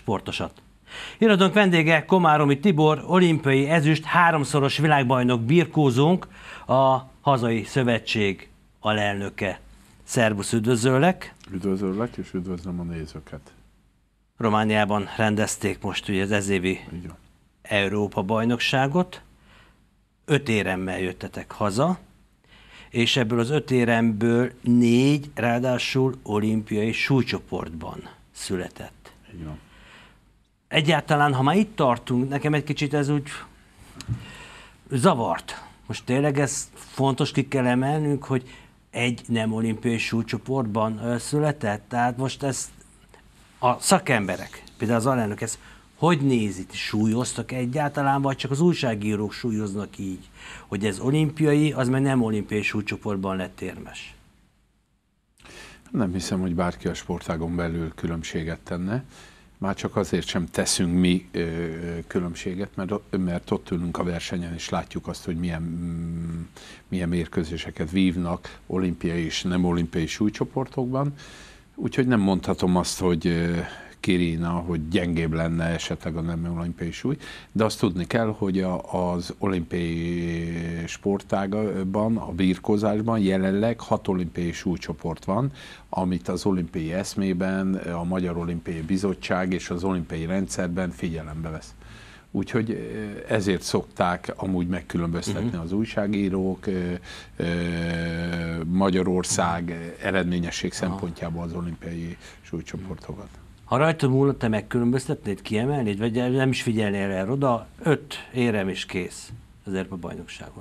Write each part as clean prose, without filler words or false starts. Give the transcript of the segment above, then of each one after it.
sportosat. Irodónk vendége Komáromi Tibor, olimpiai ezüst, 3-szoros világbajnok birkózónk, a hazai szövetség alelnöke. Szervusz, üdvözöllek! Üdvözöllek, és üdvözlöm a nézőket. Romániában rendezték most ugye az ezévi Európa-bajnokságot. 5 éremmel jöttetek haza, és ebből az 5 éremből 4 ráadásul olimpiai súlycsoportban született. Így van. Egyáltalán, ha már itt tartunk, nekem egy kicsit ez úgy zavart. Most tényleg ez fontos, ki kell emelnünk, hogy egy nem olimpiai súlycsoportban született? Tehát most ez a szakemberek, például az alelnök, ezt hogy nézik? Súlyoztak egyáltalán, vagy csak az újságírók súlyoznak így, hogy ez olimpiai, az meg nem olimpiai súlycsoportban lett érmes? Nem hiszem, hogy bárki a sportágon belül különbséget tenne. Már csak azért sem teszünk mi különbséget, mert ott ülünk a versenyen, és látjuk azt, hogy milyen mérkőzéseket vívnak olimpiai és nem olimpiai súlycsoportokban. Úgyhogy nem mondhatom azt, hogy Kirina, hogy gyengébb lenne esetleg a nem olimpiai súly, de azt tudni kell, hogy az olimpiai sportágban, a birkózásban jelenleg 6 olimpiai súlycsoport van, amit az olimpiai eszmében, a Magyar Olimpiai Bizottság és az olimpiai rendszerben figyelembe vesz. Úgyhogy ezért szokták amúgy megkülönböztetni az újságírók Magyarország eredményesség szempontjából az olimpiai súlycsoportokat. Ha rajta múlna, te megkülönböztetnéd, kiemelnéd, vagy nem is figyelnél el oda, 5 érem is kész az Európa-bajnokságon?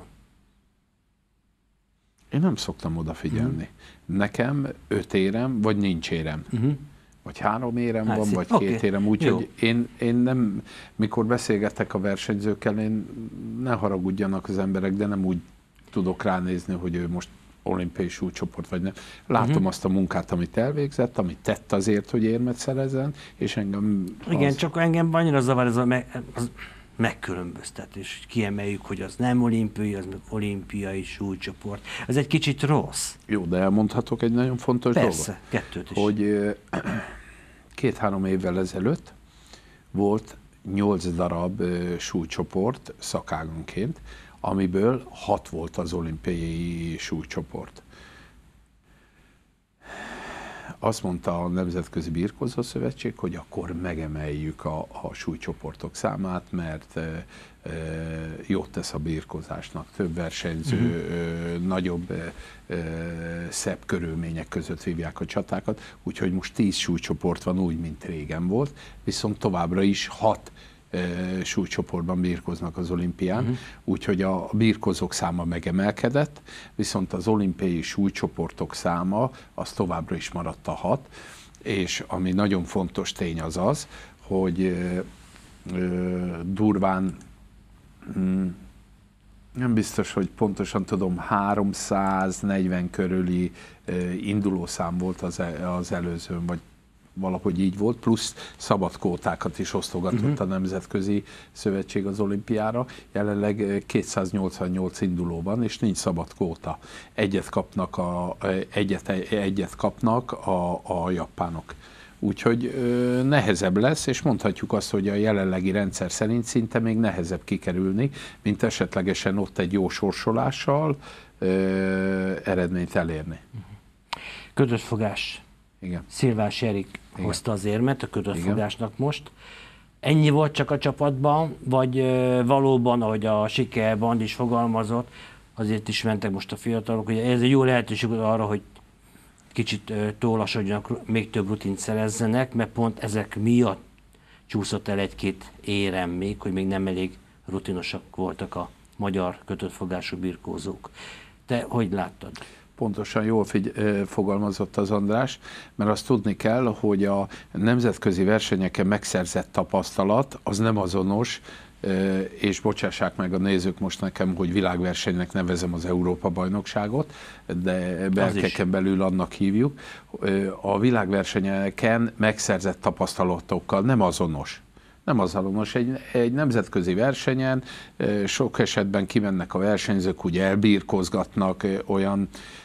Én nem szoktam odafigyelni. Nekem 5 érem, vagy nincs érem. Vagy 3 érem van, vagy 2 érem. Úgyhogy én nem, mikor beszélgetek a versenyzőkkel, ne haragudjanak az emberek, de nem úgy tudok ránézni, hogy ő most olimpiai súlycsoport vagy nem. Látom azt a munkát, amit elvégzett, amit tett azért, hogy érmet szerezzen, és engem... Igen, csak engem annyira zavar ez a megkülönböztetés, hogy kiemeljük, hogy az nem olimpiai, az olimpiai súlycsoport. Ez egy kicsit rossz. Jó, de elmondhatok egy nagyon fontos dolgot. Persze, 2 is. Hogy 2-3 évvel ezelőtt volt 8 darab súlycsoport szakágonként, amiből 6 volt az olimpiai súlycsoport. Azt mondta a Nemzetközi Birkózó Szövetség, hogy akkor megemeljük a súlycsoportok számát, mert jót tesz a birkózásnak. Több versenyző, nagyobb, szebb körülmények között vívják a csatákat, úgyhogy most 10 súlycsoport van úgy, mint régen volt, viszont továbbra is 6 súlycsoportban birkóznak az olimpián, úgyhogy a birkózók száma megemelkedett, viszont az olimpiai súlycsoportok száma az továbbra is maradt a 6, és ami nagyon fontos tény az az, hogy durván, nem biztos, hogy pontosan tudom, 340 körüli indulószám volt az előzőn, vagy valahogy így volt, plusz szabad kvótákat is osztogatott a Nemzetközi Szövetség az olimpiára. Jelenleg 288 induló van, és nincs szabad kvóta. Egyet kapnak a japánok. Úgyhogy nehezebb lesz, és mondhatjuk azt, hogy a jelenlegi rendszer szerint szinte még nehezebb kikerülni, mint esetlegesen ott egy jó sorsolással eredményt elérni. Kötött fogás. Igen. Szilvás Erik hozta az érmet a kötött fogásnak most. Ennyi volt csak a csapatban, vagy valóban, ahogy a Siker Band is fogalmazott, azért is mentek most a fiatalok, hogy ez egy jó lehetőség arra, hogy kicsit túlassodjanak, még több rutint szerezzenek, mert pont ezek miatt csúszott el 1-2 érem még, hogy még nem elég rutinosak voltak a magyar kötött fogású birkózók. Te hogy láttad? Pontosan jól fogalmazott az András, mert azt tudni kell, hogy a nemzetközi versenyeken megszerzett tapasztalat az nem azonos, és bocsássák meg a nézők most nekem, hogy világversenynek nevezem az Európa-bajnokságot, de berkeken belül annak hívjuk. A világversenyeken megszerzett tapasztalatokkal nem azonos. Nem azonos. Egy nemzetközi versenyen sok esetben kimennek a versenyzők, úgy elbirkózgatnak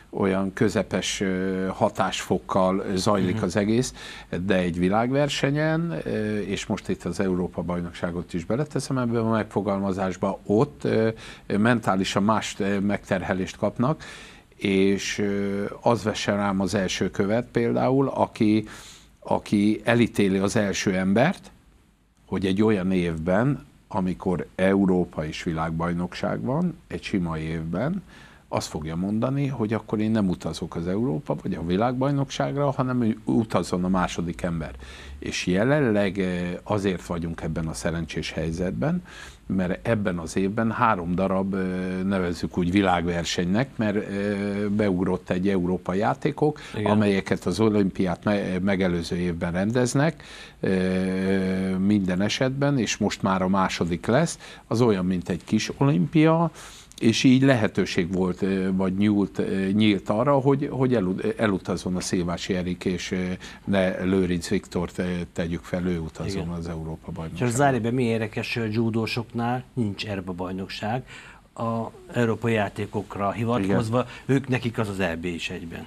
olyan közepes hatásfokkal zajlik az egész, de egy világversenyen, és most itt az Európa-bajnokságot is beleteszem ebbe a megfogalmazásba, ott mentálisan más megterhelést kapnak, és az vesse rám az első követ például, aki elítéli az első embert, hogy egy olyan évben, amikor Európa és világbajnokság van, egy sima évben, azt fogja mondani, hogy akkor én nem utazok az Európa vagy a világbajnokságra, hanem utazzon a második ember. És jelenleg azért vagyunk ebben a szerencsés helyzetben, mert ebben az évben 3 darab, nevezzük úgy világversenynek, mert beugrott egy európai játékok, igen, amelyeket az olimpiát megelőző évben rendeznek minden esetben, és most már a második lesz, az olyan, mint egy kis olimpia, és így lehetőség volt, vagy nyílt arra, hogy elutazzon a Szilvási Erik, és ne Lőrinc Viktort tegyük fel, ő utazzon, igen, az Európa-bajnokságra. És zárjában mi érdekes, hogy a judósoknál nincs Európa-bajnokság, a európai játékokra hivatkozva, igen, nekik az az EB is egyben.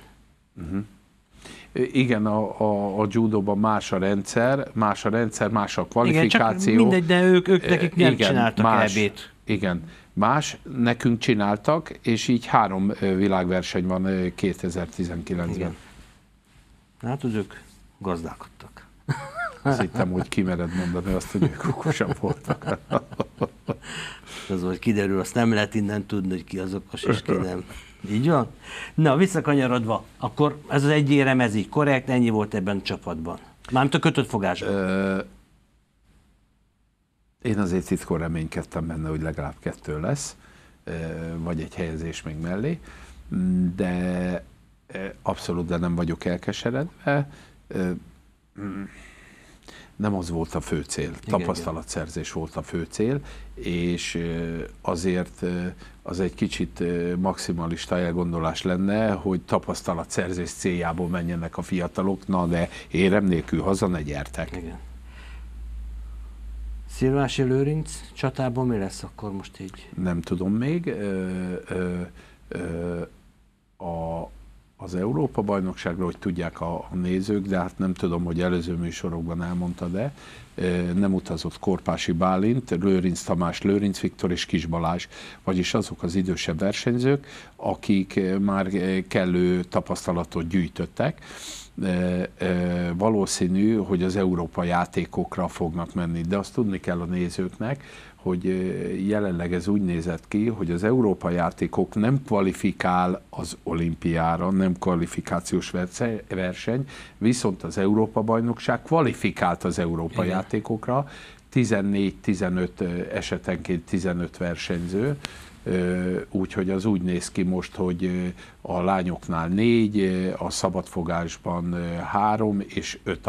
Igen, a judóban más a rendszer, más a kvalifikáció. Igen, csak mindegy, de ők nekik nem csináltak EB-t. Igen, más, nekünk csináltak, és így 3 világverseny van 2019-ben. Igen. Hát, hogy ők gazdálkodtak. Azt hittem, hogy kimered mondani azt, hogy ők okosabb voltak. Az, hogy kiderül, azt nem lehet innen tudni, hogy ki az okos és ki nem. Így van? Na, visszakanyarodva, akkor ez az egy érem, ez így korrekt, ennyi volt ebben a csapatban. Mármint a kötött fogásban. Én azért titkon reménykedtem benne, hogy legalább 2 lesz, vagy egy helyezés még mellé, de abszolút nem vagyok elkeseredve. Nem az volt a fő cél, tapasztalatszerzés volt a fő cél, és azért az egy kicsit maximalista elgondolás lenne, hogy tapasztalatszerzés céljából menjenek a fiatalok, na de érem nélkül haza ne gyertek. Igen. Szilvási Lőrinc csatában mi lesz akkor most így? Nem tudom még. Az Európa-bajnokságra, hogy tudják a nézők, de hát nem tudom, hogy előző műsorokban elmondta, de nem utazott Korpási Bálint, Lőrinc Tamás, Lőrinc Viktor és Kis Balázs, vagyis azok az idősebb versenyzők, akik már kellő tapasztalatot gyűjtöttek. Valószínű, hogy az Európa játékokra fognak menni, de azt tudni kell a nézőknek, hogy jelenleg ez úgy nézett ki, hogy az Európa játékok nem kvalifikál az olimpiára, nem kvalifikációs verseny, viszont az Európa-bajnokság kvalifikált az Európa játékokra, 14-15 esetenként 15 versenyző, úgyhogy az úgy néz ki most, hogy a lányoknál 4, a szabadfogásban 3 és 5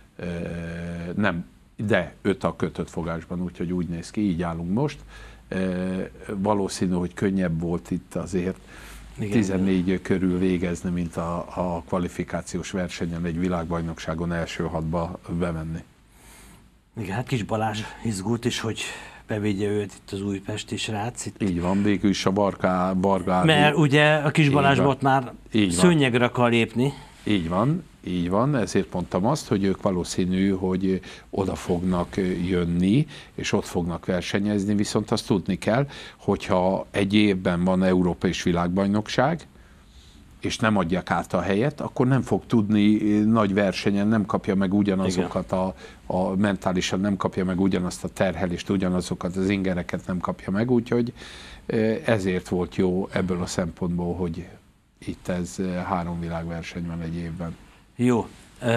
5 a kötött fogásban, úgyhogy úgy néz ki, így állunk most. Valószínű, hogy könnyebb volt itt azért 14 körül végezni, mint a kvalifikációs versenyen egy világbajnokságon első 6-ba bemenni. Igen, hát Kis Balázs izgult is, hogy bevigye őt itt az újpesti srác. Így van, végül is a Barga. Mert ugye a Kis Balázs volt már szőnyegre akar lépni. Így van, ezért mondtam azt, hogy ők valószínű, hogy oda fognak jönni, és ott fognak versenyezni, viszont azt tudni kell, hogyha egy évben van Európa és világbajnokság, és nem adják át a helyet, akkor nem fog tudni nagy versenyen, nem kapja meg ugyanazokat mentálisan nem kapja meg ugyanazt a terhelést, ugyanazokat az ingereket nem kapja meg, úgyhogy ezért volt jó ebből a szempontból, hogy itt ez 3 világverseny van egy évben. Jó.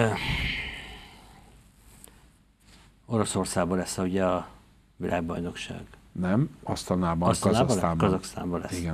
Oroszországban lesz ugye a világbajnokság. Nem, Asztanában, Kazaksztánban lesz. Igen.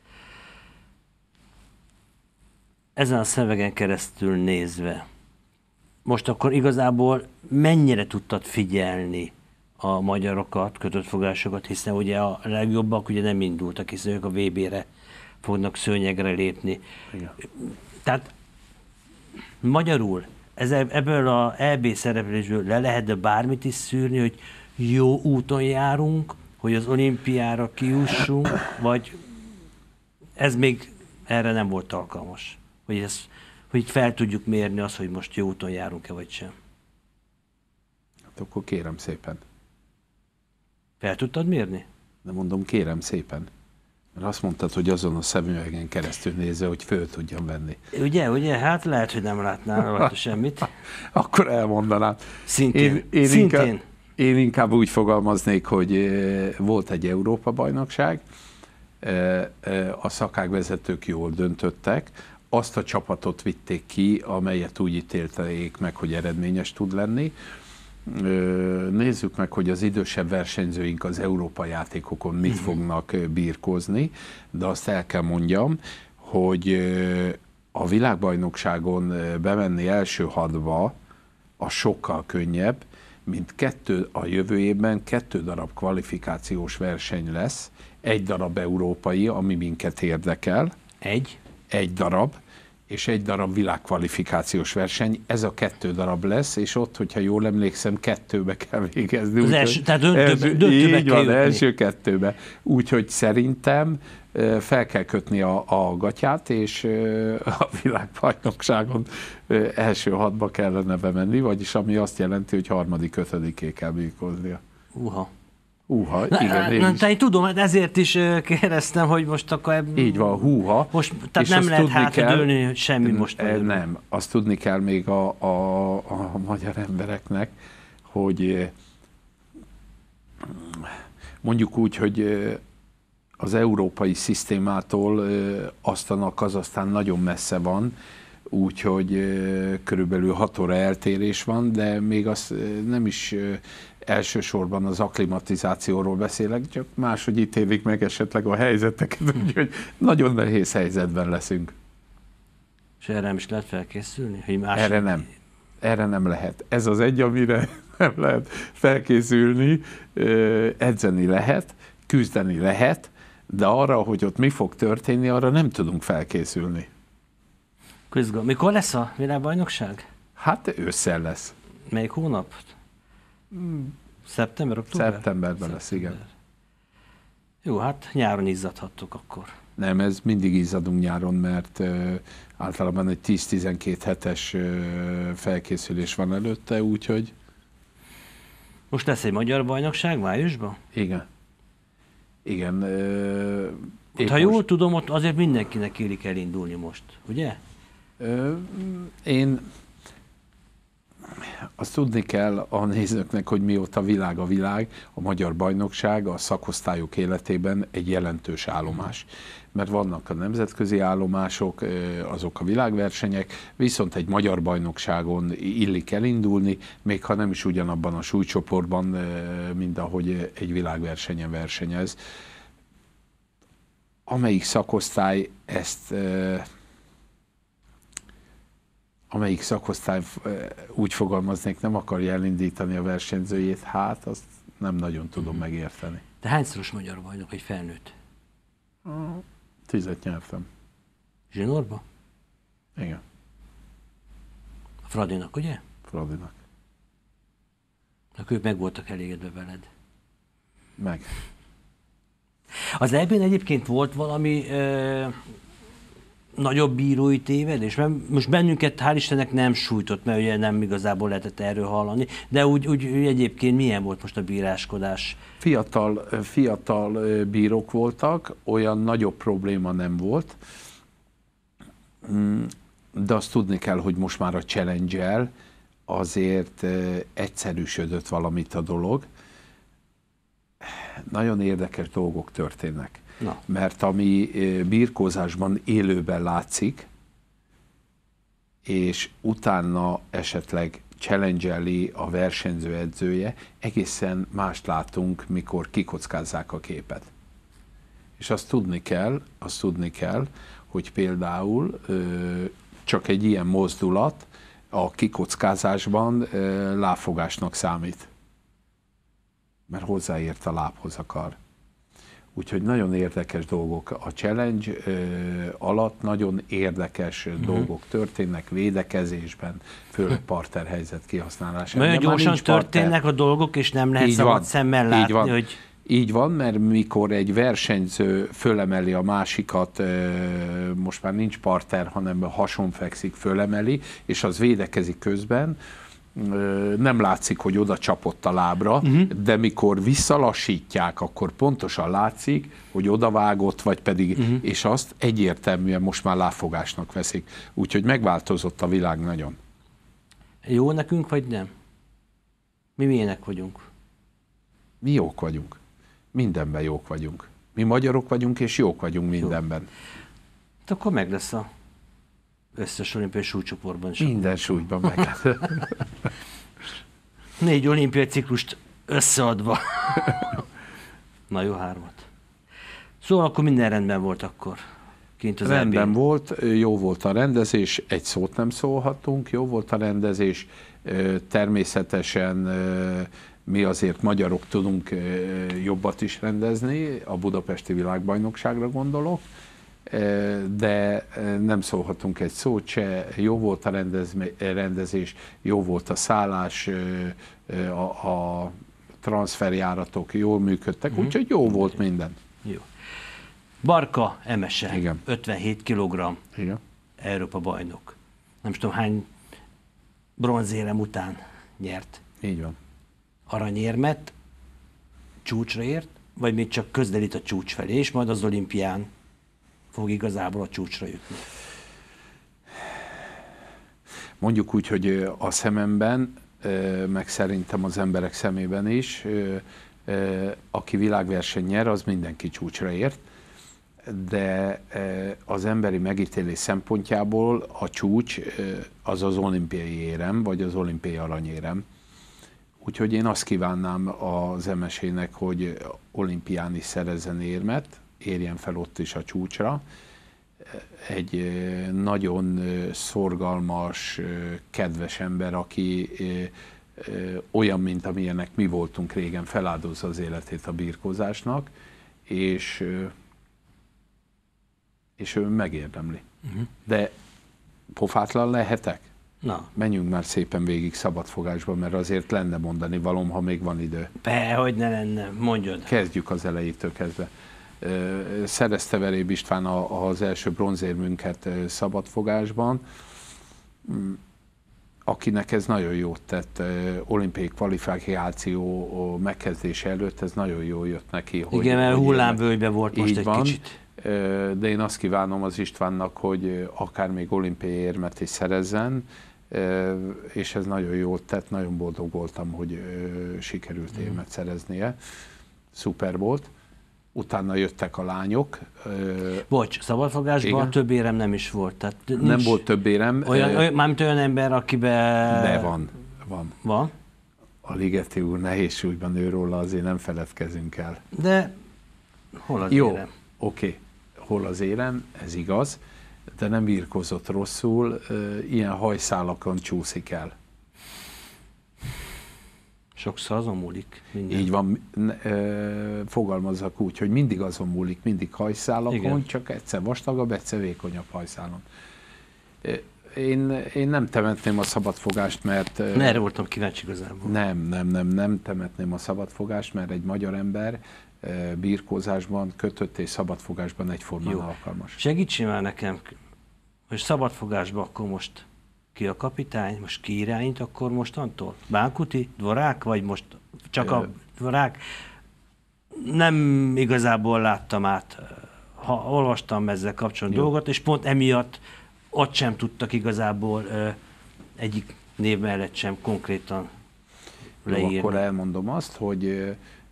Ezen a szövegen keresztül nézve, most akkor igazából mennyire tudtad figyelni a magyarokat, kötött fogásokat, hiszen ugye a legjobbak ugye nem indultak, hiszen ők a VB-re fognak szőnyegre lépni. Igen. Tehát magyarul ebből az EB szereplésből le lehet bármit is szűrni, hogy jó úton járunk, hogy az olimpiára kijussunk, vagy ez még erre nem volt alkalmas. Hogy itt fel tudjuk mérni azt, hogy most jó úton járunk-e, vagy sem. Hát akkor kérem szépen. Fel tudtad mérni? De mondom, kérem szépen. Mert azt mondtad, hogy azon a szemüvegen keresztül nézve, hogy föl tudjam venni. Ugye? Hát lehet, hogy nem látnál rajta semmit. Akkor elmondanám. Szintén. Én inkább úgy fogalmaznék, hogy volt egy Európa-bajnokság, a szakágvezetők jól döntöttek, azt a csapatot vitték ki, amelyet úgy ítélték meg, hogy eredményes tud lenni. Nézzük meg, hogy az idősebb versenyzőink az Európa játékokon mit fognak birkózni, de azt el kell mondjam, hogy a világbajnokságon bemenni első hatba a sokkal könnyebb, mint a jövő évben 2 darab kvalifikációs verseny lesz, 1 darab európai, ami minket érdekel. Egy darab, és 1 darab világkvalifikációs verseny, ez a 2 darab lesz, és ott, hogyha jól emlékszem, 2-be kell végezni. Az első, tehát döntőbe így van, első 2-be. Úgyhogy szerintem fel kell kötni a gatyát, és a világbajnokságon első 6-ba kellene bemenni, vagyis ami azt jelenti, hogy 3.-5. kell birkóznia. Igen. Én tudom, ezért is kérdeztem, hogy most akkor... Így van, most, tehát nem lehet hátradőlni, hogy semmi most. Nem, azt tudni kell még a magyar embereknek, hogy mondjuk úgy, hogy az európai szisztémától Asztana, Kazahsztán nagyon messze van, úgyhogy körülbelül 6 óra eltérés van, de még az nem is elsősorban az akklimatizációról beszélek, csak máshogy ítélik meg esetleg a helyzeteket, úgyhogy nagyon nehéz helyzetben leszünk. És erre nem is lehet felkészülni? Erre nem lehet. Ez az egy, amire nem lehet felkészülni, edzeni lehet, küzdeni lehet, de arra, hogy ott mi fog történni, arra nem tudunk felkészülni. Mikor lesz a világbajnokság? Hát ősszel lesz. Melyik hónap? Szeptember, október? Szeptemberben lesz, igen. Jó, hát nyáron izzadhattok akkor. Nem, ez mindig izzadunk nyáron, mert általában egy 10-12 hetes felkészülés van előtte, úgyhogy... Most lesz egy magyar bajnokság májusban? Igen. Ha jól tudom, ott azért mindenkinek érik elindulni most, ugye? Én azt tudni kell a nézőknek, hogy mióta világ a világ, a magyar bajnokság a szakosztályok életében egy jelentős állomás. Mert vannak a nemzetközi állomások, azok a világversenyek, viszont egy magyar bajnokságon illik elindulni, még ha nem is ugyanabban a súlycsoportban, mint ahogy egy világversenyen versenyez. Amelyik szakosztály úgy fogalmaznék, nem akarja elindítani a versenyzőjét, hát azt nem nagyon tudom megérteni. De hányszoros magyar bajnok, egy felnőtt? 10 nyertem. Zsinórba? Igen. A Fradinak, ugye? Fradinak. Ők meg voltak elégedve veled. Meg. Az EB-n egyébként volt valami nagyobb bírói tévedés, mert most bennünket hál' Istennek nem sújtott, mert ugye nem igazából lehetett erről hallani, de úgy egyébként milyen volt most a bíráskodás? Fiatal bírók voltak, olyan nagyobb probléma nem volt, de azt tudni kell, hogy most már a challenge-el azért egyszerűsödött valamit a dolog. Nagyon érdekes dolgok történnek. Na. Mert ami birkózásban élőben látszik, és utána esetleg challenge-eli a versenyző edzője, egészen mást látunk, mikor kikockázzák a képet. És azt tudni kell, hogy például csak egy ilyen mozdulat a kikockázásban lábfogásnak számít. Mert hozzáért a lábhoz a kar. Úgyhogy nagyon érdekes dolgok a challenge alatt, nagyon érdekes dolgok történnek védekezésben, főleg parterhelyzet kihasználásában. Nagyon gyorsan történnek a dolgok, és nem lehet szabad szemmel látni, hogy... Így van, mert mikor egy versenyző fölemeli a másikat, most már nincs parter, hanem hasonfekszik, fölemeli, és az védekezik közben, nem látszik, hogy oda csapott a lábra, de mikor visszalassítják, akkor pontosan látszik, hogy odavágott, vagy pedig, és azt egyértelműen most már lábfogásnak veszik. Úgyhogy megváltozott a világ nagyon. Jó nekünk, vagy nem? Mi milyenek vagyunk? Mi jók vagyunk. Mindenben jók vagyunk. Mi magyarok vagyunk, és jók vagyunk mindenben. Jó. Hát akkor meg lesz a összes olimpiai súlycsoportban is. Minden súlyban meg lesz. 4 olimpiai ciklust összeadva. Na jó, 3. Szóval akkor minden rendben volt akkor. Kint az rendben volt, jó volt a rendezés, egy szót nem szólhattunk, jó volt a rendezés, természetesen mi azért magyarok tudunk jobbat is rendezni, a budapesti világbajnokságra gondolok, de nem szólhatunk egy szót se, jó volt a rendezés, jó volt a szállás, a transferjáratok jól működtek, úgyhogy jó volt minden. Jó. Barka Emese, igen. 57 kg, igen. Európa bajnok. Nem tudom hány bronzérem után nyert. Így van. Aranyérmet csúcsra ért, vagy még csak közelít a csúcs felé, és majd az olimpián fog igazából a csúcsra jutni. Mondjuk úgy, hogy a szememben, meg szerintem az emberek szemében is, aki világverseny nyer, az mindenki csúcsra ért, de az emberi megítélés szempontjából a csúcs az az olimpiai érem, vagy az olimpiai aranyérem. Úgyhogy én azt kívánnám az Emesének, hogy olimpián is szerezzen érmet, érjen fel ott is a csúcsra. Egy nagyon szorgalmas, kedves ember, aki olyan, mint amilyenek mi voltunk régen, feláldozza az életét a birkózásnak, és ő megérdemli. De pofátlan lehetek? Na. Menjünk már szépen végig szabadfogásba, mert azért lenne mondani valóm, ha még van idő. Hogy ne lenne, mondjad. Kezdjük az elejétől kezdve. Szerezte Veréb István az első bronzérmünket szabadfogásban, akinek ez nagyon jót tett, olimpiai kvalifikáció megkezdése előtt, ez nagyon jól jött neki. Igen, mert hullámvölgyben volt most egy kicsit. De én azt kívánom az Istvánnak, hogy akár még olimpiai érmet is szerezzen, és ez nagyon jót tett, nagyon boldog voltam, hogy sikerült érmet szereznie. Szuper volt. Utána jöttek a lányok. Bocs, szabadfogásban több érem nem is volt. Tehát nem volt több érem. Mármint olyan ember, akiben... De van. Van? A Ligeti úr nehézsúlyban, őróla azért nem feledkezünk el. De hol az jó, érem? Oké. Hol az érem, ez igaz, de nem birkózott rosszul, ilyen hajszálakon csúszik el. Sokszor azon múlik minden. Így van, fogalmazzak úgy, hogy mindig azon múlik, mindig hajszálakon, igen. Csak egyszer vastagabb, egyszer vékonyabb hajszálon. Én nem temetném a szabadfogást, mert... Erre voltam kíváncsi igazából. Nem temetném a szabadfogást, mert egy magyar ember birkózásban, kötött és szabadfogásban egyformán alkalmas. Segítsen már nekem, hogy szabadfogásban akkor most ki a kapitány, most ki irányít, akkor mostantól? Bánkuti, Dvorák, vagy most csak a Dvorák? Nem igazából láttam át, ha olvastam ezzel kapcsolatban dolgot, és pont emiatt ott sem tudtak igazából egyik név mellett sem konkrétan leírni. Jó, akkor elmondom azt, hogy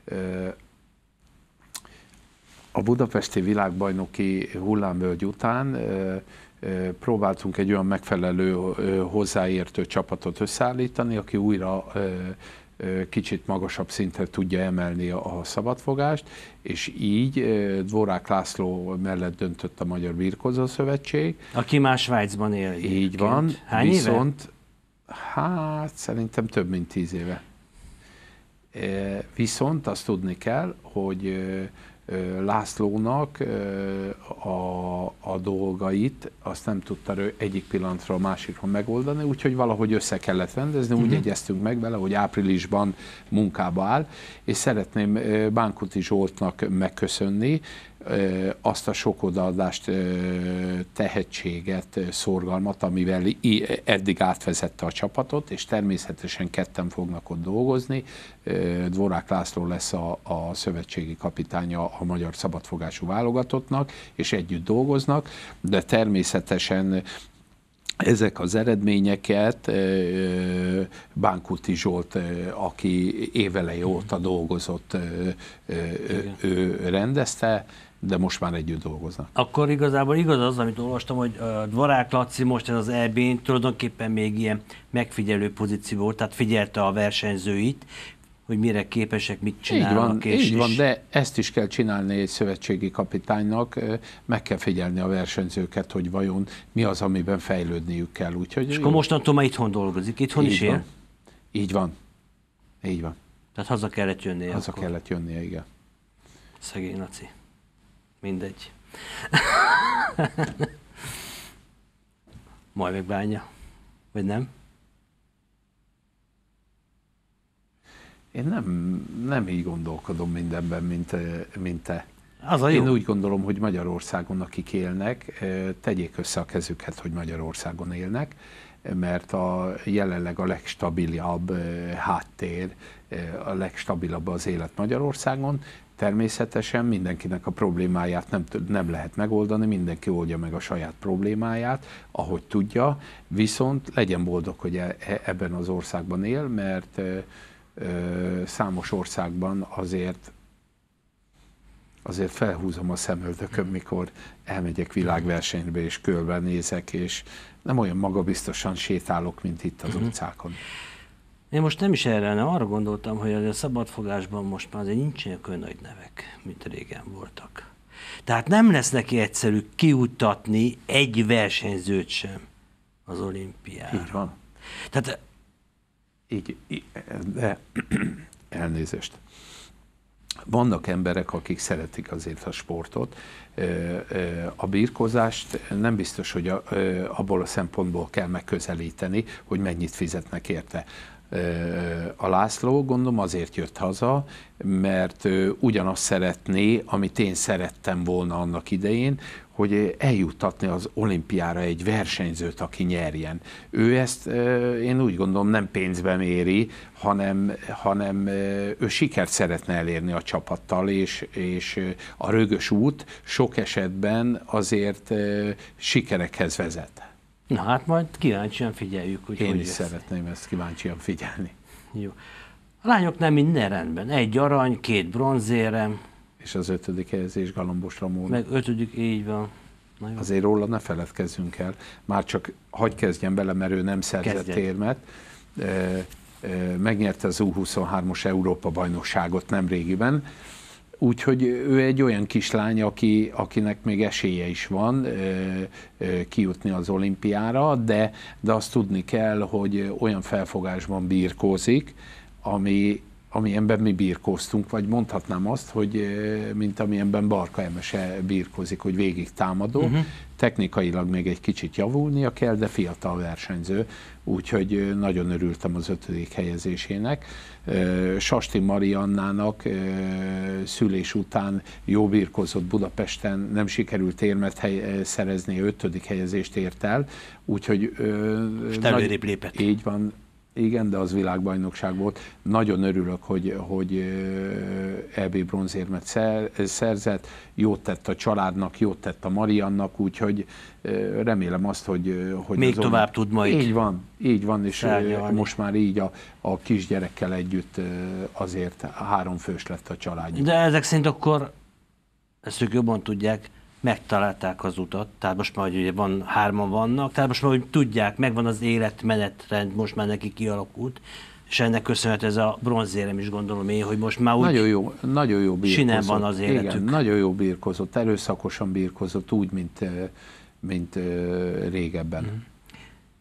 a budapesti világbajnoki hullámvölgy után próbáltunk egy olyan megfelelő, hozzáértő csapatot összeállítani, aki újra kicsit magasabb szintre tudja emelni a szabadfogást, és így Dvorák László mellett döntött a Magyar Birkózó Szövetség. Aki már Svájcban él. Így van. Hány viszont, éve? Hát szerintem több mint 10 éve. Viszont azt tudni kell, hogy Lászlónak a a dolgait, azt nem tudta egyik pillanatról a másikról megoldani, úgyhogy valahogy össze kellett rendezni, úgy egyeztünk meg vele, hogy áprilisban munkába áll, és szeretném Bánkuti Zsoltnak megköszönni azt a sok odaadást, tehetséget, szorgalmat, amivel eddig átvezette a csapatot, és természetesen ketten fognak ott dolgozni. Dvorák László lesz a szövetségi kapitánya a magyar szabadfogású válogatottnak, és együtt dolgoznak, de természetesen ezek az eredményeket Bánkuti Zsolt, aki éveleje óta dolgozott, ő rendezte, de most már együtt dolgoznak. Akkor igazából igaz az, amit olvastam, hogy Dvorák Laci most ez az EB-n tulajdonképpen még ilyen megfigyelő pozíció volt, tehát figyelte a versenyzőit, hogy mire képesek, mit csinálnak. Így van, de ezt is kell csinálni egy szövetségi kapitánynak, meg kell figyelni a versenyzőket, hogy vajon mi az, amiben fejlődniük kell. Úgyhogy és akkor mostantól már itthon dolgozik, itthon is él? Így van. Tehát haza kellett jönnie. Haza kellett jönnie, igen. Szegény Laci. Mindegy. Majd megbánja. Vagy nem? Én nem így gondolkodom mindenben, mint te. Az a jó. Én úgy gondolom, hogy Magyarországon, akik élnek, tegyék össze a kezüket, hogy Magyarországon élnek, mert jelenleg a legstabilabb háttér, a legstabilabb az élet Magyarországon. Természetesen mindenkinek a problémáját nem lehet megoldani, mindenki oldja meg a saját problémáját, ahogy tudja, viszont legyen boldog, hogy ebben az országban él, mert számos országban azért felhúzom a szemöldököm, mikor elmegyek világversenybe és körbenézek, és nem olyan magabiztosan sétálok, mint itt az utcákon. Én most nem is erre, hanem arra gondoltam, hogy a szabadfogásban most már azért nincsenek olyan nagy nevek, mint régen voltak. Tehát nem lesz neki egyszerű kiutatni egy versenyzőt sem az olimpiára. Így van. Tehát de elnézést. Vannak emberek, akik szeretik azért a sportot. A birkózást nem biztos, hogy abból a szempontból kell megközelíteni, hogy mennyit fizetnek érte. A László, gondolom, azért jött haza, mert ugyanazt szeretné, amit én szerettem volna annak idején, hogy eljuttatni az olimpiára egy versenyzőt, aki nyerjen. Ő ezt, én úgy gondolom, nem pénzbe méri, hanem ő sikert szeretne elérni a csapattal, és a rögös út sok esetben azért sikerekhez vezet. Na hát majd kíváncsian figyeljük. Én is szeretném ezt kíváncsian figyelni. Jó. A lányoknál minden rendben. 1 arany, 2 bronzérem. És az 5. helyezés Galambos Ramón. Meg 5. így van. Azért róla ne feledkezzünk el. Már csak hagyj kezdjen bele, mert ő nem szerzett érmet. Megnyerte az U23-os Európa-bajnokságot nemrégiben. Úgyhogy ő egy olyan kislány, akinek még esélye is van kijutni az olimpiára, de azt tudni kell, hogy olyan felfogásban birkózik, amilyenben mi birkóztunk, vagy mondhatnám azt, hogy mint amilyenben Barka Emese birkózik, hogy végig támadó. Technikailag még egy kicsit javulnia kell, de fiatal versenyző, úgyhogy nagyon örültem az 5. helyezésének. Sasti Mariannának szülés után jó birkózott Budapesten, nem sikerült érmet szerezni, 5. helyezést ért el, úgyhogy... előrébb lépett. Így van. Igen, de az világbajnokság volt. Nagyon örülök, hogy EB bronzérmet szerzett, jót tett a családnak, jót tett a Mariannak, úgyhogy remélem azt, hogy még tovább tud majd. Így van, és most már így a kisgyerekkel együtt azért 3 fős lett a családjuk. De ezek szerint akkor, ezt ők jobban tudják, megtalálták az utat, tehát most már ugye 3-an vannak, tehát most már hogy tudják, megvan az életmenetrend, most már neki kialakult, és ennek köszönhető ez a bronzérem is, gondolom én, hogy most már úgy nagyon jó birkózott. Sinem van az életük. Igen, nagyon jó birkózott, erőszakosan birkózott, úgy, mint régebben.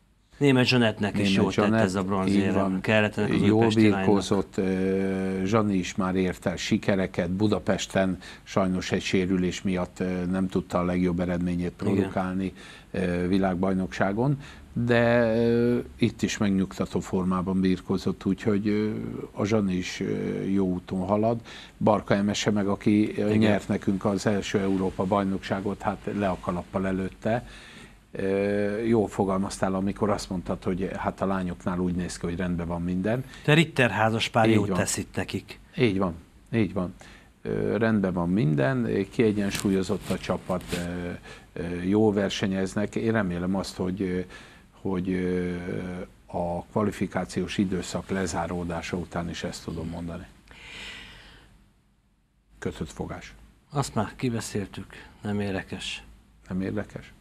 Német Zsanetnek is jól tett ez a bronzérem. Jól birkózott, Zsani is már ért el sikereket, Budapesten sajnos egy sérülés miatt nem tudta a legjobb eredményét produkálni világbajnokságon, de itt is megnyugtató formában birkózott, úgyhogy a Zsani is jó úton halad. Barka Emese meg, aki nyert nekünk az első Európa-bajnokságot, hát le a kalappal előtte. Jól fogalmaztál, amikor azt mondtad, hogy hát a lányoknál úgy néz ki, hogy rendben van minden. Te Ritter házaspár jót tesz itt nekik. Így van, így van. Rendben van minden, kiegyensúlyozott a csapat, jól versenyeznek. Én remélem azt, hogy a kvalifikációs időszak lezáródása után is ezt tudom mondani. Kötött fogás. Azt már kibeszéltük, nem érdekes. Nem érdekes?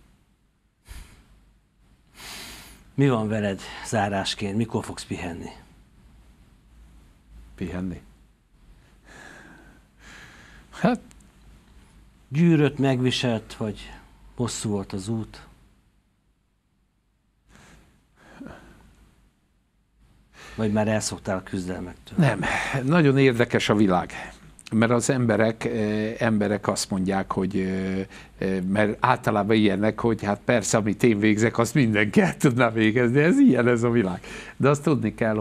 Mi van veled zárásként? Mikor fogsz pihenni? Pihenni? Hát... Gyűrött, megviselt, vagy hosszú volt az út? Vagy már elszoktál a küzdelmektől? Nem, nagyon érdekes a világ. Mert az emberek azt mondják, hogy, mert általában ilyenek, hogy hát persze, amit én végzek, azt mindenki el tudná végezni, ez ilyen ez a világ. De azt tudni kell,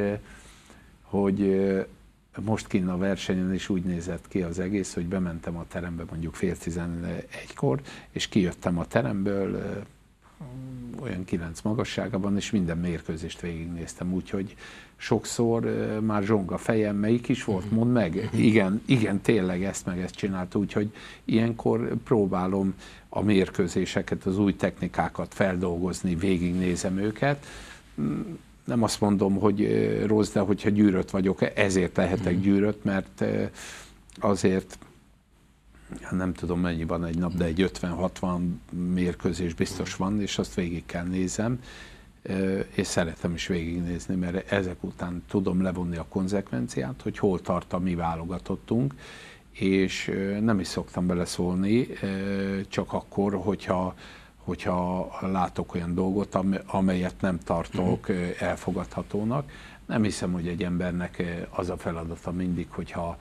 hogy most kinn a versenyen is úgy nézett ki az egész, hogy bementem a terembe mondjuk 10:11-kor, és kijöttem a teremből olyan 9 magasságában, és minden mérkőzést végignéztem, úgyhogy sokszor már zsong a fejem, melyik is volt, mondd meg. Igen, tényleg ezt meg ezt csinálta, úgyhogy ilyenkor próbálom a mérkőzéseket, az új technikákat feldolgozni, végignézem őket. Nem azt mondom, hogy rossz, de hogyha gyűrött vagyok, ezért lehetek gyűrött, mert azért nem tudom mennyi van egy nap, de egy 50-60 mérkőzés biztos van, és azt végig kell nézem, és szeretem is végignézni, mert ezek után tudom levonni a konzekvenciát, hogy hol tart a mi válogatottunk, és nem is szoktam beleszólni, csak akkor, hogyha látok olyan dolgot, amelyet nem tartok elfogadhatónak. Nem hiszem, hogy egy embernek az a feladata mindig, hogyha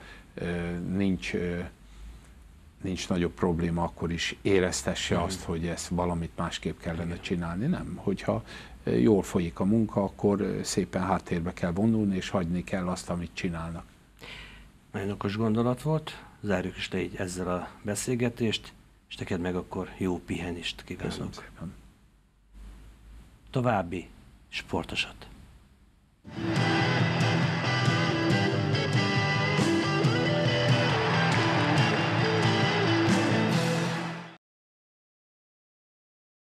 nincs nagyobb probléma, akkor is éreztesse azt, hogy ezt valamit másképp kellene csinálni. Nem, hogyha jól folyik a munka, akkor szépen háttérbe kell vonulni, és hagyni kell azt, amit csinálnak. Nagyon okos gondolat volt. Zárjuk is le így ezzel a beszélgetést, és neked meg akkor jó pihenést kívánok. Köszönöm szépen. További sportosat.